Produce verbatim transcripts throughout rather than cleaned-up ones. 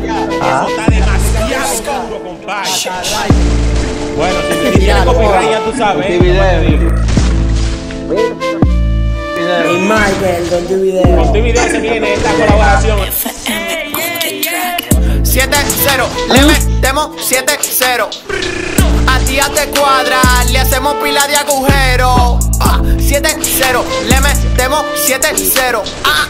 Eso está demasiado duro, compadre. Bueno, si tienes copyright ya tú sabes. Y Michael, con tu video. Con tu video se viene esta colaboración. siete cero, le metemos siete cero. A ti ya te cuadra, le hacemos pila de agujero. siete cero, le metemos siete cero.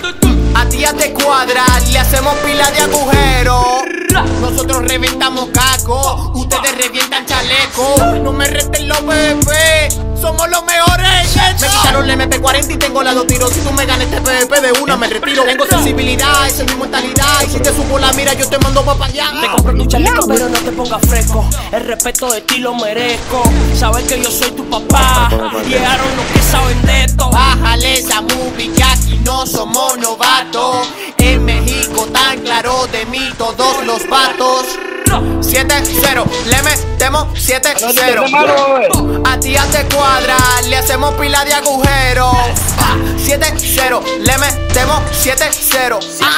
A ti ya te cuadra, le hacemos pila de agujero. Nosotros reventamos caco, ustedes revientan chaleco. No me resten los bebés, somos los mejores. Me quitaron el M P cuarenta y tengo la dos tiros. Si tú me ganas este P V P de una me retiro. Tengo sensibilidad, esa es mi mentalidad. Y si te supo la mira yo te mando pa' allá. Te compro tu chaleco pero no te pongas fresco. El respeto de ti lo merezco. Sabes que yo soy tu papá. Llegaron los que saben de esto. Bájale esa movie que aquí no somos novatos. En México tan claro de mí todos los vatos. siete cero, le metemos siete cero. A ti ya te cuadra, le hacemos pila de agujero. siete cero, le metemos siete cero.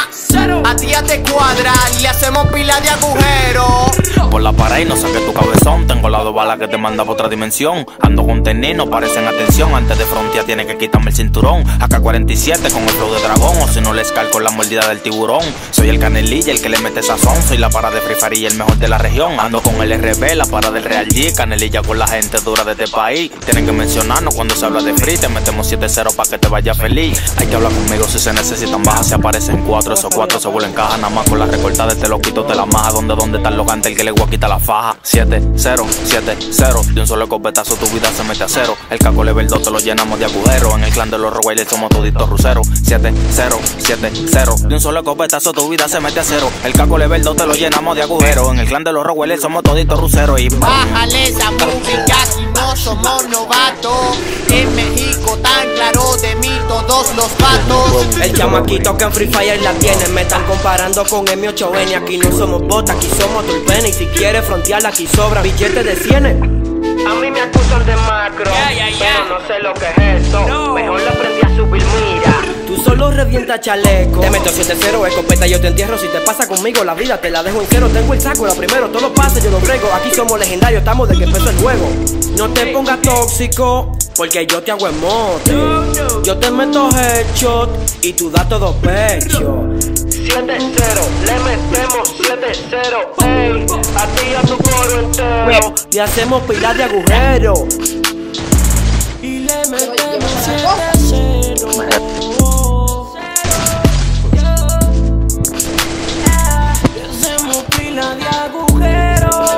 A ti ya te cuadra, le hacemos pila de agujero. Por la pared y no saques tu cabezón. Tengo las dos balas que te manda por otra dimensión. Ando con tenis, no parecen atención. Antes de frontear tiene que quitarme el cinturón. A K cuarenta y siete con el flow de dragón. O si no les calco la mordida del tiburón. Soy el canelilla, el que le mete sazón. Soy la para de Free Fire y el mejor de la región. Ando con el R B, la para del Real G. Canelilla con la gente dura de este país. Tienen que mencionarnos cuando se habla de free. Te metemos siete cero pa' que te vaya feliz. Hay que hablar conmigo si se necesitan bajas. Se aparecen cuatro, esos cuatro se vuelven caja. Nada más con la recortada te lo quito, te la maja. Donde, donde está el logante, el que le voy a quitar la faja. siete cero, siete cero. De un solo escopetazo tu vida se mete a cero. El caco level dos te lo llenamos de agujeros. En el clan de los Rottweilers somos toditos ruceros. siete cero, siete cero. De un solo escopetazo tu vida se mete a cero. El caco level dos te lo llenamos de agujeros. En el clan de los Rottweilers somos toditos ruceros. Y bájale esa movie que aquí no somos novatos. En México tan claro de mí todos los vatos. El chamaquito que en Free Fire la tiene. Me están comparando con M ocho N. Aquí no somos botas, aquí somos tulpenes. Y si quieres frontear aquí sobran billetes de cienes. A mí me acusan de macro, yeah, yeah, yeah. Pero no sé lo que es eso. No. Mejor le aprendí a subir, mira. Tú solo revienta chaleco. Te meto siete cero, escopeta yo te entierro. Si te pasa conmigo la vida te la dejo en cero. Tengo el saco, la primero, todo lo pasa, yo lo brego. Aquí somos legendarios, estamos de que empezó el juego. No te pongas tóxico, porque yo te hago emote. Yo te meto headshot y tú das todo pecho. siete cero, le metemos siete cero. Ey, a ti y a tu coro entero le hacemos pilar de agujero. Y le metemos siete cero. Le hacemos pilar de agujero.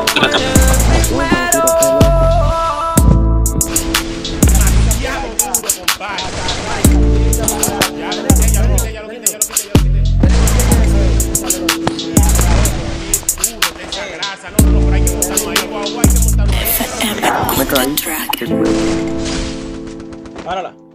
Párala.